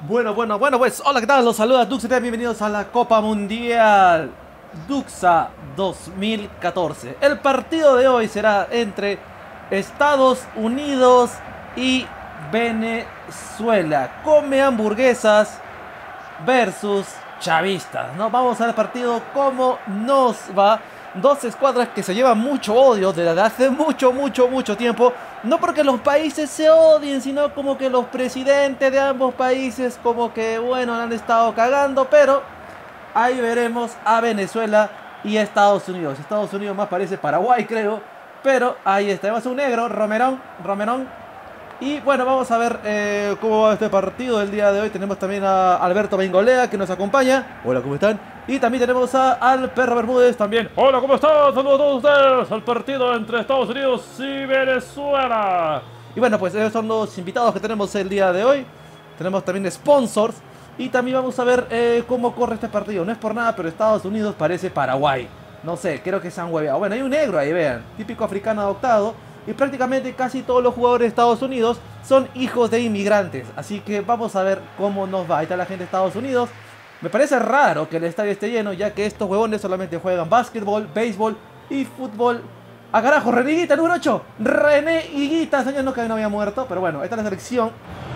Bueno, pues hola, ¿qué tal? Los saluda Duxa, bienvenidos a la Copa Mundial Duxa 2014. El partido de hoy será entre Estados Unidos y Venezuela. Come hamburguesas versus chavistas, ¿no? Vamos a ver el partido, cómo nos va. Dos escuadras que se llevan mucho odio desde hace mucho tiempo. No porque los países se odien, sino como que los presidentes de ambos países como que, bueno, han estado cagando. Pero ahí veremos a Venezuela y a Estados Unidos. Estados Unidos más parece Paraguay, creo. Pero ahí está, vemos un negro, Romerón. Y bueno, vamos a ver cómo va este partido del día de hoy. Tenemos también a Alberto Bengolea que nos acompaña. Hola, ¿cómo están? Y también tenemos al Perro Bermúdez también. Hola, ¿cómo están? Saludos a todos ustedes al partido entre Estados Unidos y Venezuela. Y bueno, pues esos son los invitados que tenemos el día de hoy. Tenemos también sponsors. Y también vamos a ver cómo corre este partido. No es por nada, pero Estados Unidos parece Paraguay. No sé, creo que se han hueveado. Bueno, hay un negro ahí, vean. Típico africano adoptado. Y prácticamente casi todos los jugadores de Estados Unidos son hijos de inmigrantes. Así que vamos a ver cómo nos va. Ahí está la gente de Estados Unidos. Me parece raro que el estadio esté lleno, ya que estos huevones solamente juegan básquetbol, béisbol y fútbol. ¡Ah, carajo! ¡René Higuita, número 8! ¡René Higuita! Señor, no que no había muerto. Pero bueno, esta es la selección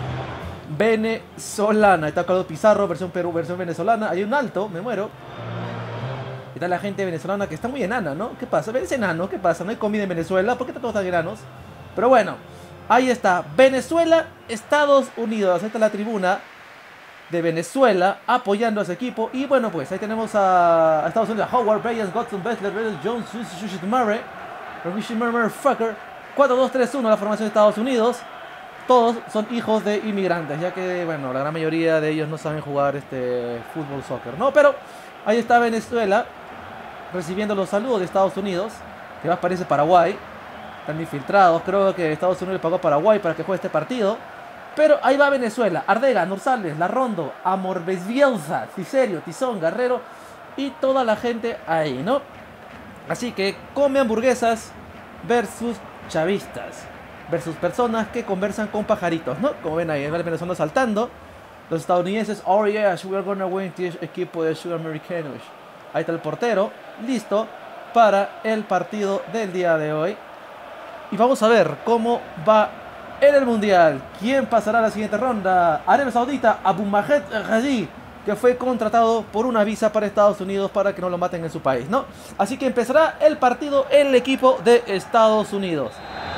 venezolana. Ahí está Carlos Pizarro, versión Perú, versión venezolana. Hay un alto, me muero. Está la gente venezolana que está muy enana, ¿no? ¿Qué pasa? ¿Ves enano? ¿Qué pasa? ¿No hay comida en Venezuela? ¿Por qué todos están enanos? Pero bueno, ahí está. Venezuela, Estados Unidos. Ahí está la tribuna de Venezuela apoyando a ese equipo. Y bueno, pues ahí tenemos a Estados Unidos. Howard, Bryant, Godson, Bessler, Jones, Murray, Fucker. 4-2-3-1 la formación de Estados Unidos. Todos son hijos de inmigrantes, ya que, bueno, la gran mayoría de ellos no saben jugar fútbol, soccer, ¿no? Pero ahí está Venezuela recibiendo los saludos de Estados Unidos, que más parece Paraguay. Están infiltrados, creo que Estados Unidos le pagó a Paraguay para que juegue este partido. Pero ahí va Venezuela, Ardega, Norsales, Larrondo, Amor Bielsa, Ciserio, Tizón, Guerrero y toda la gente ahí, ¿no? Así que come hamburguesas versus chavistas, versus personas que conversan con pajaritos, ¿no? Como ven ahí, el venezolano saltando. Los estadounidenses, oh yes, we are gonna win this equipo de sudamericanos. Ahí está el portero, listo para el partido del día de hoy. Y vamos a ver cómo va en el Mundial. ¿Quién pasará a la siguiente ronda? Arabia Saudita, Abu Majed Ghazi, que fue contratado por una visa para Estados Unidos para que no lo maten en su país, ¿no? Así que empezará el partido el equipo de Estados Unidos.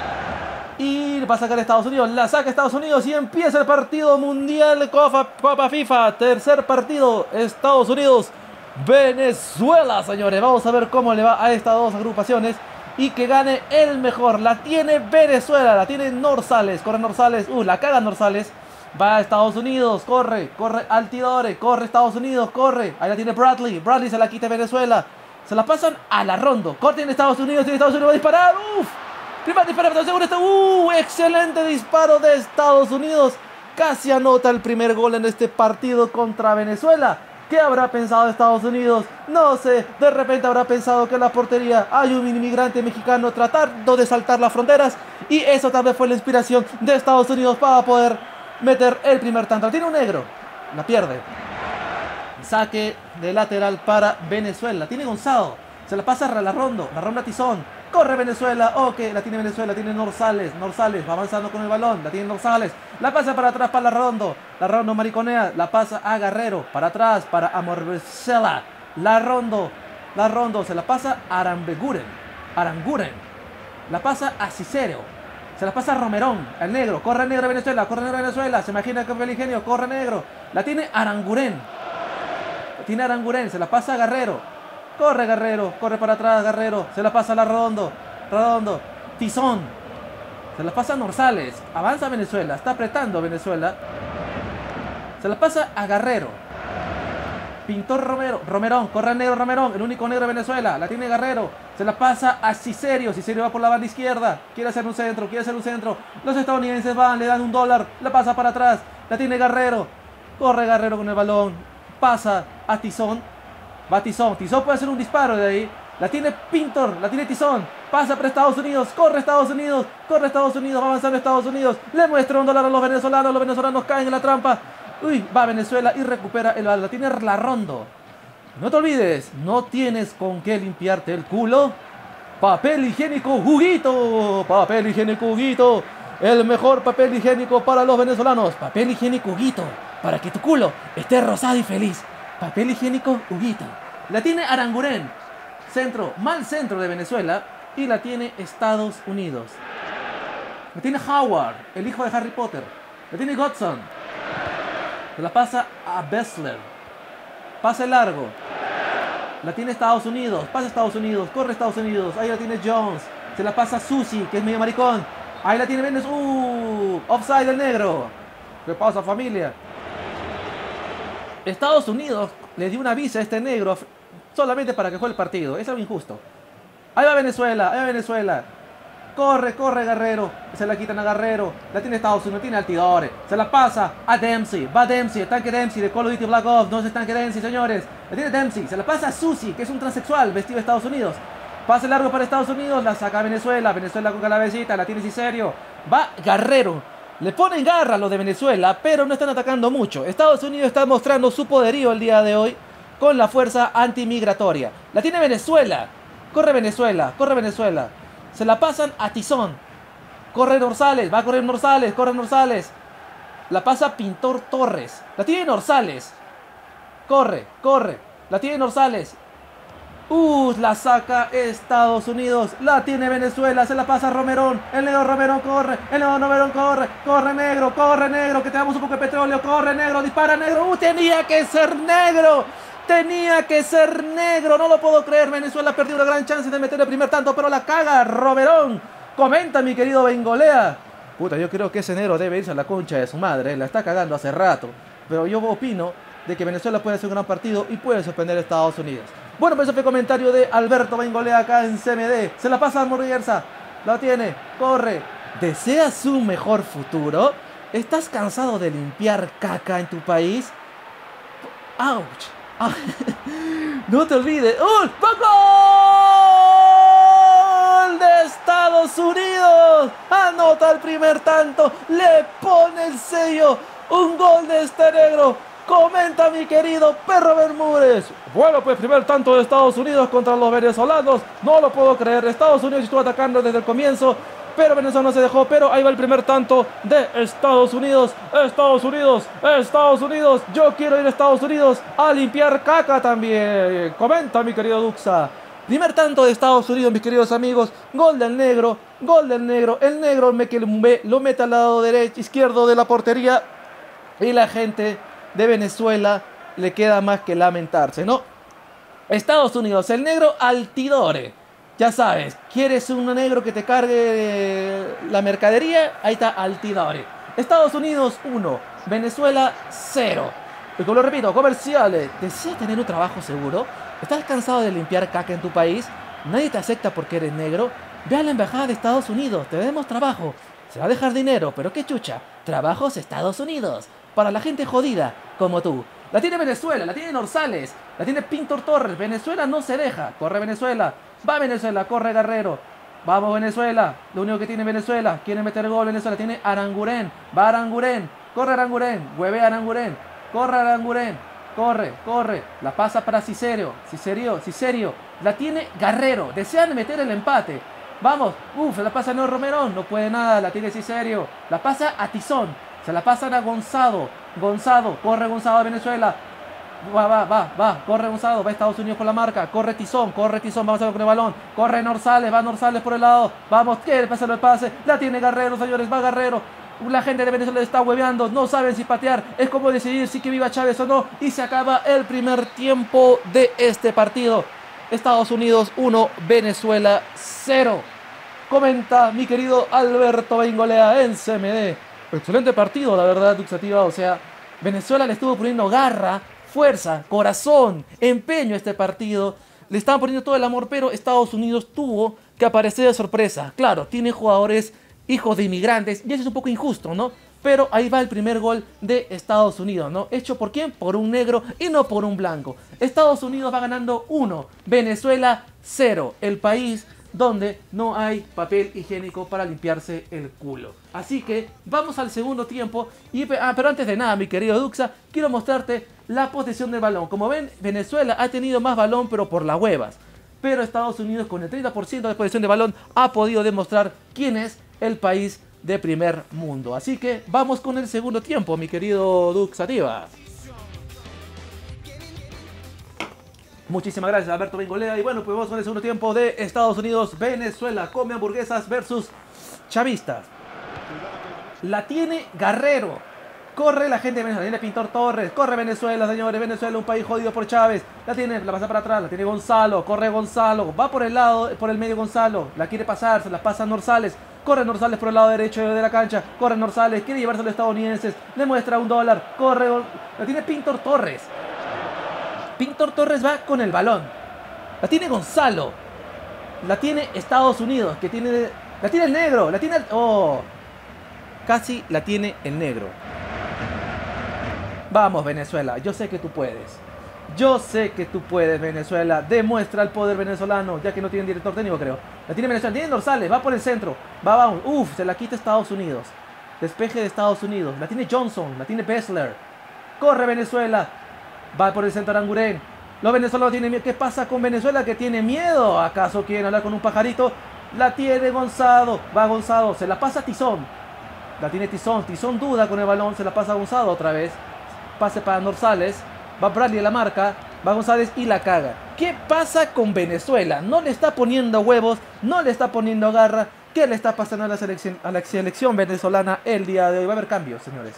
Y va a sacar Estados Unidos, la saca Estados Unidos y empieza el partido mundial de Copa FIFA. Tercer partido, Estados Unidos, Venezuela, señores. Vamos a ver cómo le va a estas dos agrupaciones. Y que gane el mejor. La tiene Venezuela, la tiene Norsales. Corre Norsales, la caga Norsales. Va a Estados Unidos, corre Altidore, corre Estados Unidos, corre. Ahí la tiene Bradley se la quita Venezuela. Se la pasan a Larrondo. Corte en Estados Unidos, tiene Estados Unidos, va a disparar. Primer disparo, segundo, excelente disparo de Estados Unidos. Casi anota el primer gol en este partido contra Venezuela. ¿Qué habrá pensado Estados Unidos? No sé, de repente habrá pensado que en la portería hay un inmigrante mexicano tratando de saltar las fronteras. Y eso tal vez fue la inspiración de Estados Unidos para poder meter el primer tanto. Tiene un negro, la pierde. Saque de lateral para Venezuela. Tiene Gonzalo, se la pasa a Larrondo a Tizón. Corre Venezuela, ok, la tiene Venezuela, tiene Norsales, va avanzando con el balón, la tiene Norsales, la pasa para atrás para Larrondo mariconea, la pasa a Guerrero, para atrás para Amorbecela, Larrondo, se la pasa a Aranguren, la pasa a Ciserio, se la pasa a Romerón, el negro, corre negro Venezuela, se imagina que fue el ingenio, corre negro, la tiene Aranguren, se la pasa a Guerrero. Corre Guerrero, corre para atrás Guerrero, se la pasa a Larrondo, Tizón, se la pasa a Norsales, avanza Venezuela, está apretando Venezuela, se la pasa a Guerrero, Pintor Romerón, corre negro Romerón, el único negro de Venezuela, la tiene Guerrero, se la pasa a Ciserio va por la banda izquierda, quiere hacer un centro, los estadounidenses van, le dan $1, la pasa para atrás, la tiene Guerrero, corre Guerrero con el balón, pasa a Tizón. Va Tizón puede hacer un disparo de ahí. La tiene Pintor, la tiene Tizón. Pasa para Estados Unidos, corre Estados Unidos, va avanzando Estados Unidos. Le muestra $1 a los venezolanos caen en la trampa. Uy, va Venezuela y recupera el balón. La tiene Larrondo. No te olvides, no tienes con qué limpiarte el culo. Papel higiénico Huguito. Papel higiénico Huguito. El mejor papel higiénico para los venezolanos. Papel higiénico Huguito. Para que tu culo esté rosado y feliz. Papel higiénico Huguito. La tiene Aranguren. Centro, mal centro de Venezuela. Y la tiene Estados Unidos. La tiene Howard, el hijo de Harry Potter. La tiene Godson. Se la pasa a Bessler. Pase largo. La tiene Estados Unidos. Pasa a Estados Unidos. Corre Estados Unidos. Ahí la tiene Jones. Se la pasa a Susi, que es medio maricón. Ahí la tiene Venezuela. Offside el negro. ¿Qué pasa, familia? Estados Unidos le dio una visa a este negro solamente para que juegue el partido. Es algo injusto. Ahí va Venezuela. Ahí va Venezuela. Corre, corre Guerrero. Se la quitan a Guerrero. La tiene Estados Unidos, tiene Altidore. Se la pasa a Dempsey. Va Dempsey, el tanque Dempsey de Call of Duty Black Ops. No es el tanque Dempsey, señores. La tiene Dempsey. Se la pasa a Susi, que es un transexual vestido de Estados Unidos. Pase largo para Estados Unidos. La saca a Venezuela. Venezuela con Calavecita. La tiene Ciserio. Va Guerrero. Le ponen garra a los de Venezuela, pero no están atacando mucho. Estados Unidos está mostrando su poderío el día de hoy con la fuerza antimigratoria. La tiene Venezuela. Corre Venezuela. Corre Venezuela. Se la pasan a Tizón. Corre Norzales. Va a correr Norzales. Corre Norzales. La pasa Pintor Torres. La tiene Norzales. Corre. Corre. La tiene Norzales. La saca Estados Unidos. La tiene Venezuela. Se la pasa a Romerón. El negro Romerón corre. El negro Romerón corre. Corre negro. Corre negro. Que te damos un poco de petróleo. Corre negro. Dispara negro. Tenía que ser negro. Tenía que ser negro. No lo puedo creer. Venezuela perdió una gran chance de meter el primer tanto, pero la caga Romerón. Comenta, mi querido Bengolea. Puta, yo creo que ese negro debe irse a la concha de su madre. La está cagando hace rato. Pero yo opino de que Venezuela puede hacer un gran partido y puede sorprender a Estados Unidos. Bueno, pues ese fue el comentario de Alberto Bengolea acá en CMD. Se la pasa a Morguerza. La tiene. Corre. ¿Deseas un mejor futuro? ¿Estás cansado de limpiar caca en tu país? ¡Auch! No te olvides. ¡Gol de Estados Unidos! Anota el primer tanto. Le pone el sello. Un gol de este negro. Comenta, mi querido Perro Bermúdez. Bueno, pues primer tanto de Estados Unidos contra los venezolanos. No lo puedo creer. Estados Unidos estuvo atacando desde el comienzo, pero Venezuela no se dejó. Pero ahí va el primer tanto de Estados Unidos. Estados Unidos. Estados Unidos. Yo quiero ir a Estados Unidos a limpiar caca también. Comenta, mi querido Duxa. Primer tanto de Estados Unidos, mis queridos amigos. Gol del negro. Gol del negro. El negro lo mete al lado derecho, izquierdo de la portería. Y la gente de Venezuela le queda más que lamentarse, ¿no? Estados Unidos, el negro Altidore. Ya sabes, ¿quieres un negro que te cargue la mercadería? Ahí está Altidore. Estados Unidos 1, Venezuela 0. Y como lo repito, comerciales. ¿Deseas tener un trabajo seguro? ¿Estás cansado de limpiar caca en tu país? ¿Nadie te acepta porque eres negro? Ve a la embajada de Estados Unidos, te demos trabajo. Se va a dejar dinero, pero qué chucha. Trabajos Estados Unidos. Para la gente jodida como tú. La tiene Venezuela, la tiene Norzales, la tiene Pintor Torres. Venezuela no se deja. Corre Venezuela. Va Venezuela, corre Guerrero. Vamos Venezuela. Lo único que tiene Venezuela. Quiere meter gol Venezuela. Tiene Aranguren. Va Aranguren. Corre Aranguren. Hueve Aranguren. Corre Aranguren. Corre, corre. La pasa para Ciserio. Ciserio. La tiene Guerrero. Desean meter el empate. Vamos. La pasa a Neo Romerón. No puede nada. La tiene Ciserio. La pasa a Tizón. Se la pasan a Gonzalo. Corre Gonzalo de Venezuela. Va. Corre Gonzalo. Va a Estados Unidos con la marca. Corre Tizón. Vamos a ver con el balón. Corre Norzales. Va Norzales por el lado. Vamos. Quiere pasar el pase. La tiene Guerrero, señores. Va Guerrero. La gente de Venezuela está hueveando. No saben si patear. Es como decidir si que viva Chávez o no. Y se acaba el primer tiempo de este partido. Estados Unidos 1, Venezuela 0. Comenta mi querido Alberto Bengolea en CMD. Excelente partido, la verdad, Duxativa. O sea, Venezuela le estuvo poniendo garra, fuerza, corazón, empeño a este partido. Le estaban poniendo todo el amor, pero Estados Unidos tuvo que aparecer de sorpresa. Claro, tiene jugadores hijos de inmigrantes y eso es un poco injusto, ¿no? Pero ahí va el primer gol de Estados Unidos, ¿no? ¿Hecho por quién? Por un negro y no por un blanco. Estados Unidos va ganando 1, Venezuela 0. El país donde no hay papel higiénico para limpiarse el culo. Así que vamos al segundo tiempo. Pero antes de nada, mi querido Duxa, quiero mostrarte la posesión del balón. Como ven, Venezuela ha tenido más balón, pero por las huevas. Pero Estados Unidos, con el 30% de posesión de balón, ha podido demostrar quién es el país de primer mundo. Así que vamos con el segundo tiempo, mi querido Duxa Tiva. Muchísimas gracias, Alberto Bengolea. Y bueno, pues vamos con el segundo tiempo de Estados Unidos-Venezuela. Come hamburguesas versus chavistas. La tiene Guerrero. Corre la gente de Venezuela. Tiene Pintor Torres. Corre Venezuela, señores. Venezuela, un país jodido por Chávez. La pasa para atrás. La tiene Gonzalo. Corre Gonzalo. Va por el lado, por el medio Gonzalo. La quiere pasar. Se la pasa a Norzales. Corre Norzales por el lado derecho de la cancha. Corre Norzales. Quiere llevarse a los estadounidenses. Le muestra $1. Corre. La tiene Pintor Torres. Pintor Torres va con el balón. La tiene Gonzalo. La tiene Estados Unidos. La tiene el negro. La tiene casi la tiene el negro. Vamos, Venezuela. Yo sé que tú puedes. Yo sé que tú puedes, Venezuela. Demuestra el poder venezolano. Ya que no tienen director técnico, creo. La tiene Venezuela. Tiene Dorsales. Va por el centro. Va. Se la quita Estados Unidos. Despeje de Estados Unidos. La tiene Johnson. La tiene Bessler. Corre Venezuela. Va por el centro Aranguren. Los venezolanos tienen miedo. ¿Qué pasa con Venezuela que tiene miedo? ¿Acaso quieren hablar con un pajarito? La tiene Gonzalo. Va Gonzalo. Se la pasa a Tizón. La tiene Tizón. Tizón duda con el balón. Se la pasa a Gonzalo otra vez. Pase para Norzales. Va Bradley a la marca. Va González y la caga. ¿Qué pasa con Venezuela? No le está poniendo huevos. No le está poniendo garra. ¿Qué le está pasando a la selección venezolana el día de hoy? Va a haber cambios, señores.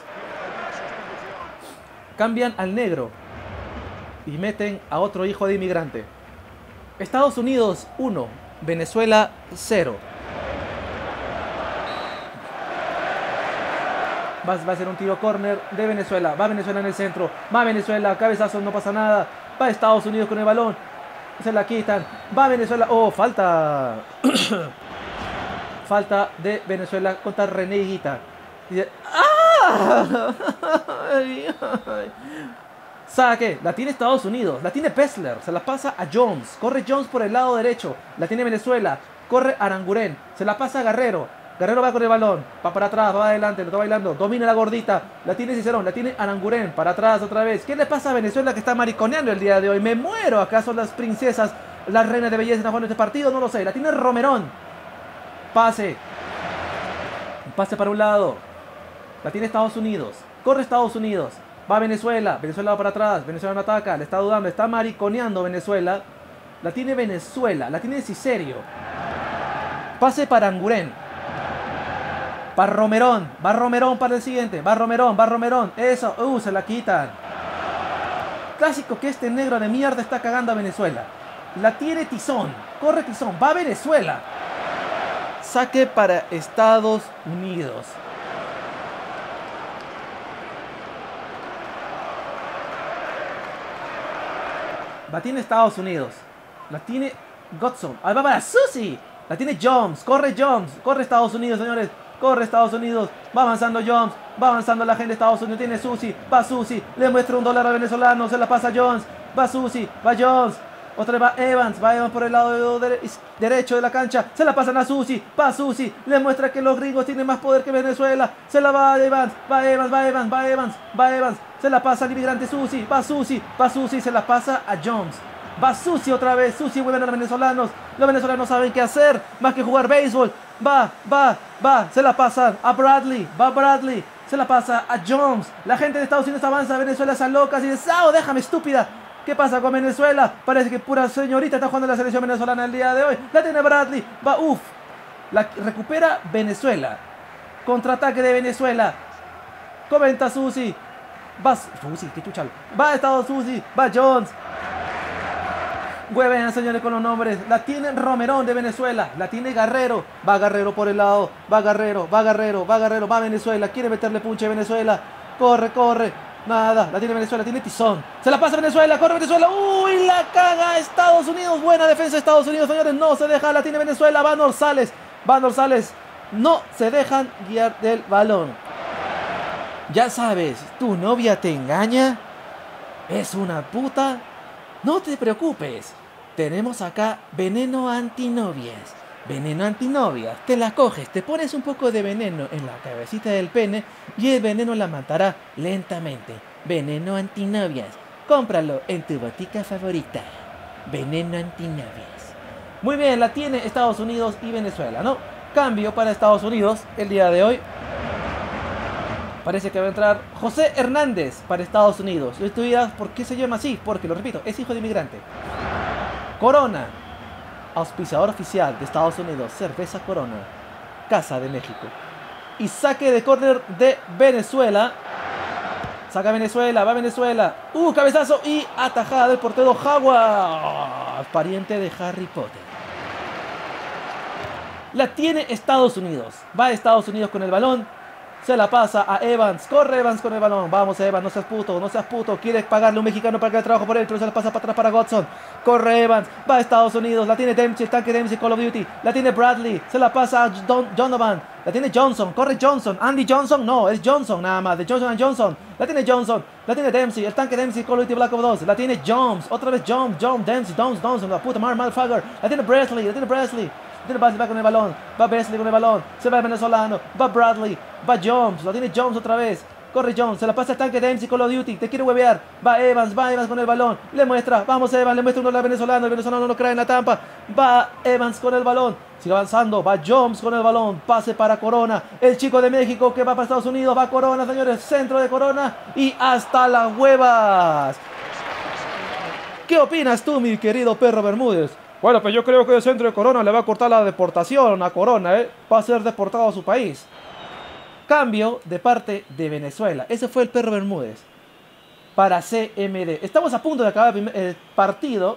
Cambian al negro y meten a otro hijo de inmigrante. Estados Unidos 1, Venezuela 0. Va a ser un tiro córner de Venezuela. Va Venezuela en el centro. Va Venezuela, cabezazo, no pasa nada. Va Estados Unidos con el balón. Se la quitan. Va Venezuela. Falta. Falta de Venezuela contra René Higuita. Saque, la tiene Estados Unidos, la tiene Bessler, se la pasa a Jones, corre Jones por el lado derecho, la tiene Venezuela, corre Aranguren, se la pasa a Guerrero, Guerrero va con el balón, va para atrás, va adelante, lo está bailando, domina la gordita, la tiene Cicerón, la tiene Aranguren, para atrás otra vez. ¿Qué le pasa a Venezuela que está mariconeando el día de hoy? Me muero, ¿acaso las princesas, las reinas de belleza están jugando este partido? No lo sé, la tiene Romerón, pase para un lado, la tiene Estados Unidos, corre Estados Unidos. Va Venezuela, Venezuela va para atrás, Venezuela no ataca, le está dudando, está mariconeando Venezuela. La tiene Venezuela, la tiene Cicerio. Pase para Anguren. Para Romerón, va Romerón para el siguiente, va Romerón. Eso, se la quitan. Clásico que este negro de mierda está cagando a Venezuela. La tiene Tizón, corre Tizón, va Venezuela. Saque para Estados Unidos. La tiene Estados Unidos. La tiene Godson. Ahí va para Susi. La tiene Jones. Corre Estados Unidos, señores. Corre Estados Unidos. Va avanzando Jones. Va avanzando la gente de Estados Unidos. Tiene Susi. Va Susi. Le muestra $1 al venezolano. Se la pasa a Jones. Va Susi. Va Jones. Otra vez va Evans. Va Evans por el lado derecho de la cancha. Se la pasan a Susi. Va Susi. Le muestra que los gringos tienen más poder que Venezuela. Se la va a Evans. Va Evans. Se la pasa al inmigrante Susi. Va Susi. Se la pasa a Jones. Va Susi otra vez. Susi vuelven a los venezolanos. Los venezolanos saben qué hacer. Más que jugar béisbol. Va. Se la pasan a Bradley. Va Bradley. Se la pasa a Jones. La gente de Estados Unidos avanza. Venezuela se aloca. Y dice, ¡Sao, déjame, estúpida! ¿Qué pasa con Venezuela? Parece que pura señorita está jugando la selección venezolana el día de hoy. La tiene Bradley. Va, La recupera Venezuela. Contraataque de Venezuela. Comenta Susi. Va Susi, qué chuchal. Va Estados Susi. Va Jones. Hueven, señores, con los nombres. La tiene Romerón de Venezuela. La tiene Guerrero. Va Guerrero por el lado. Va Guerrero. Va Venezuela. Quiere meterle punche a Venezuela. Corre. Nada, la tiene Venezuela, tiene Tizón. Se la pasa a Venezuela, corre Venezuela. La caga Estados Unidos. Buena defensa de Estados Unidos, señores. No se deja, la tiene Venezuela. Va Norzales. No se dejan guiar del balón. Ya sabes, ¿tu novia te engaña? ¿Es una puta? No te preocupes. Tenemos acá veneno antinovias. Veneno antinovias. Te la coges, te pones un poco de veneno en la cabecita del pene y el veneno la matará lentamente. Veneno antinovias. Cómpralo en tu botica favorita. Veneno antinovias. Muy bien, la tiene Estados Unidos y Venezuela, ¿no? Cambio para Estados Unidos el día de hoy. Parece que va a entrar José Hernández para Estados Unidos. Y tú dirás, ¿por qué se llama así? Porque, lo repito, es hijo de inmigrante. Corona, auspiciador oficial de Estados Unidos, cerveza Corona, Casa de México. Y saque de córner de Venezuela. Saca Venezuela, va Venezuela. Cabezazo y atajada del portero Howard, pariente de Harry Potter. La tiene Estados Unidos. Va Estados Unidos con el balón. Se la pasa a Evans. Corre Evans con el balón. Vamos Evans, no seas puto, no seas puto. Quieres pagarle a un mexicano para que haga trabajo por él, pero se la pasa para atrás para Godson. Corre Evans. Va a Estados Unidos. La tiene Dempsey, el tanque Dempsey, Call of Duty. La tiene Bradley. Se la pasa a Donovan. La tiene Johnson. Corre Johnson. Andy Johnson. No, es Johnson nada más. De Johnson & Johnson. La tiene Johnson. La tiene Dempsey. El tanque Dempsey, Call of Duty Black Ops 2. La tiene Jones. Otra vez Jones. Dempsey. Johnson. La puta madre, motherfucker. La tiene Bresley. La tiene Bresley. Va con el balón, va Besley con el balón, se va el venezolano, va Bradley, va Jones, la tiene Jones otra vez, corre Jones, se la pasa al tanque de MC Call of Duty, te quiere huevear, va Evans con el balón, le muestra, vamos Evans, le muestra uno al venezolano, el venezolano no cae en la tampa, va Evans con el balón, sigue avanzando, va Jones con el balón, pase para Corona, el chico de México que va para Estados Unidos, va Corona, señores, centro de Corona y hasta las huevas. ¿Qué opinas tú, mi querido perro Bermúdez? Bueno, pues yo creo que el centro de Corona le va a cortar la deportación a Corona, ¿eh? Va a ser deportado a su país. Cambio de parte de Venezuela. Ese fue el perro Bermúdez para CMD. Estamos a punto de acabar el partido.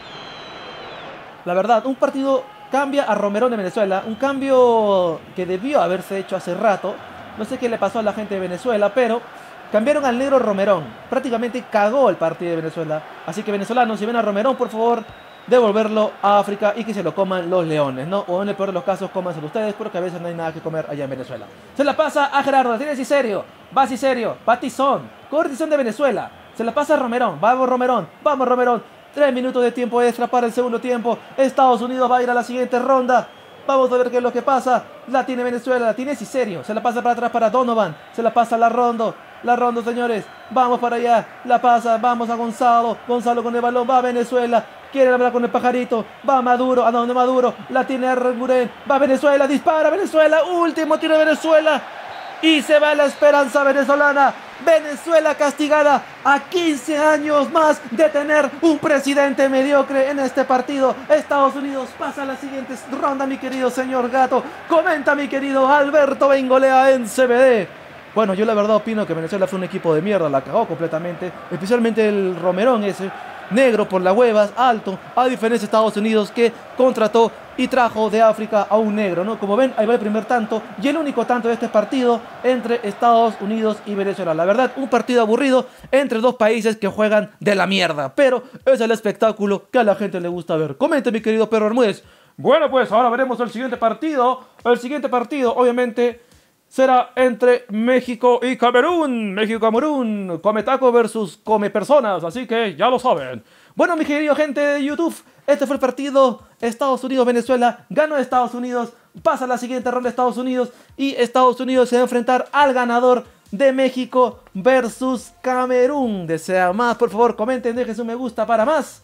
La verdad, un partido cambia a Romerón de Venezuela. Un cambio que debió haberse hecho hace rato. No sé qué le pasó a la gente de Venezuela, pero cambiaron al negro Romerón. Prácticamente cagó el partido de Venezuela. Así que venezolanos, si ven a Romerón, por favor, devolverlo a África y que se lo coman los leones, ¿no? O en el peor de los casos, cómanselo ustedes, porque a veces no hay nada que comer allá en Venezuela. Se la pasa a Gerardo, la tiene Ciserio, va Ciserio, va Tizón, corre Tizón de Venezuela, se la pasa a Romerón, vamos Romerón, 3 minutos de tiempo extra para el segundo tiempo, Estados Unidos va a ir a la siguiente ronda. Vamos a ver qué es lo que pasa. La tiene Venezuela, la tiene Ciserio. Se la pasa para atrás para Donovan. Se la pasa a La Rondo, señores. Vamos para allá. La pasa. Vamos a Gonzalo. Gonzalo con el balón. Va a Venezuela. Quiere hablar con el pajarito. Va Maduro. ¿A dónde Maduro? La tiene Arrenguren. Va Venezuela. Dispara Venezuela. Último tiro de Venezuela. Y se va la esperanza venezolana. Venezuela castigada a 15 años más de tener un presidente mediocre en este partido. Estados Unidos pasa a la siguiente ronda, mi querido señor Gato. Comenta, mi querido Alberto Bengolea en CBD. Bueno, yo la verdad opino que Venezuela fue un equipo de mierda, la cagó completamente. Especialmente el Romerón ese, negro por las huevas, alto, a diferencia de Estados Unidos que contrató y trajo de África a un negro, ¿no? Como ven, ahí va el primer tanto y el único tanto de este partido entre Estados Unidos y Venezuela. La verdad, un partido aburrido entre dos países que juegan de la mierda, pero es el espectáculo que a la gente le gusta ver. Comente, mi querido perro Bermúdez. Bueno, pues ahora veremos el siguiente partido. El siguiente partido, obviamente, será entre México y Camerún. México-Camerún, come taco versus come personas, así que ya lo saben. Bueno, mi querido gente de YouTube, este fue el partido Estados Unidos-Venezuela. Ganó Estados Unidos, pasa a la siguiente ronda Estados Unidos y Estados Unidos se va a enfrentar al ganador de México versus Camerún. Desea más, por favor, comenten, dejen su me gusta para más.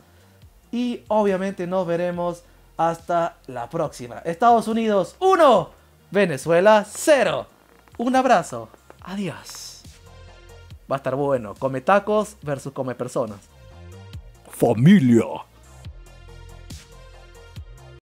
Y obviamente nos veremos hasta la próxima. Estados Unidos 1, Venezuela 0. Un abrazo. Adiós. Va a estar bueno. Come tacos versus come personas. Familia.